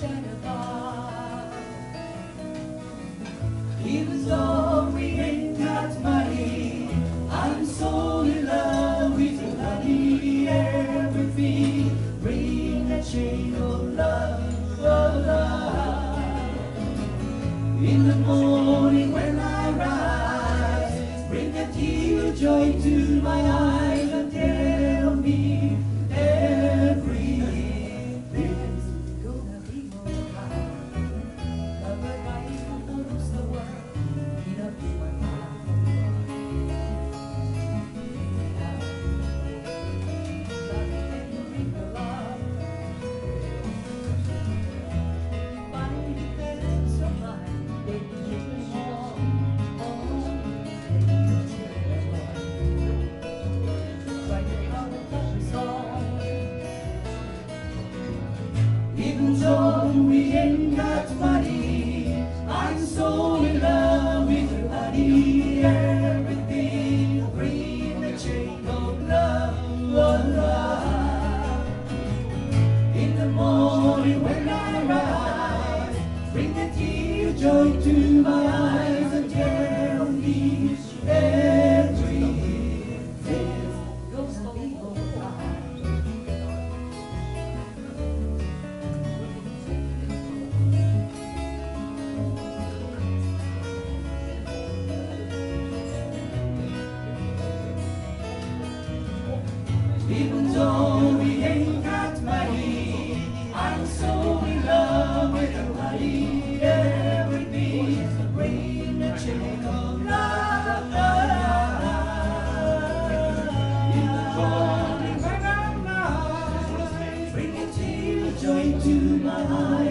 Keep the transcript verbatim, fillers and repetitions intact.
and apart. Even though we ain't got money, I'm so in love with you, honey. Everything, bring a chain of love, oh love. In the morning when I rise, bring a tear of joy to my eyes and tell me everything's Gonna be alright. Love and life rules the world. It'll be my heart. Love and bring the love. Find the best of mine. Baby, give me more. Baby, don't you ever try to come and touch us all. Even though we ain't got money, I'm so in love with you, honey. Everything, bring a chain of love, oh love. In the morning when I rise, bring a tear of joy to my eyes and tell me everything's Gonna be alright. Even though we ain't got money, I'm so in love with you, honey. Everything, bring a chain of love. In the morning when I rise, bring a tear of joy to my eyes.